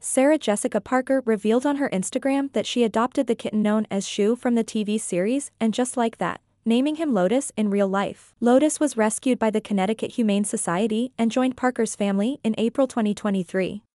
Sarah Jessica Parker revealed on her Instagram that she adopted the kitten known as Shu from the TV series, and just like that, naming him Lotus in real life. Lotus was rescued by the Connecticut Humane Society and joined Parker's family in April 2023.